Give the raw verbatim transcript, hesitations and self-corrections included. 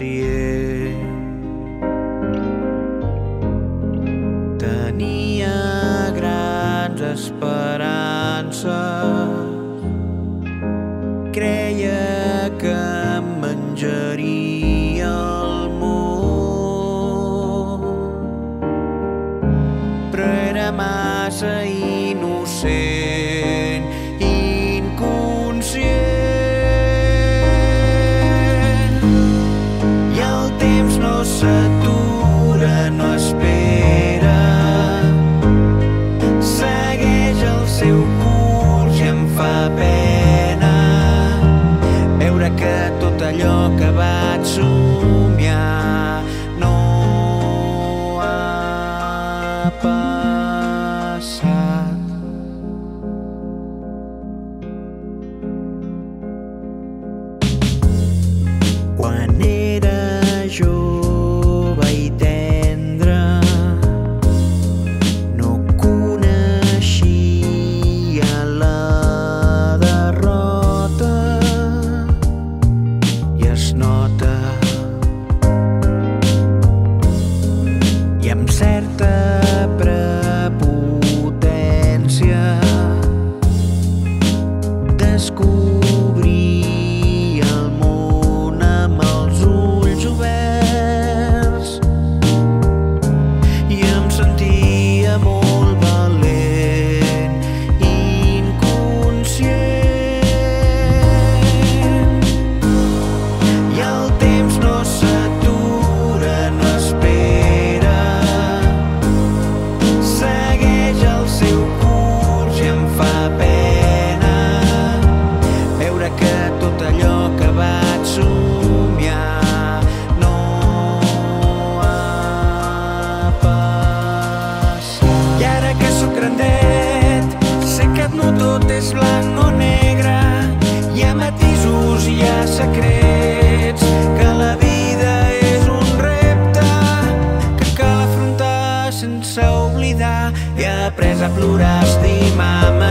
conscient. Tenia grans esperances, creia que em menjaria el món, però era massa innocent, inconscient. I el temps no s'atura, no espera, segueix el seu curs i em fa pena veure que tot allò que vaig somiar no ha passat. Quan era jove i tendre, no coneixia la derrota, i es nota. I amb certa prepotència descobria el món amb els ulls oberts i em sentia molt valent, inconscient. I el temps no s'atura, no espera, segueix el seu curs i em fa pena veure que tot allò que vaig somiar no ha passat. I ara que sóc grandet, sé que no tot és blanc o negre, hi ha matisos i hi ha secrets, que la vida és un repte que cal afrontar sense oblidar. He après a plorar, estimar,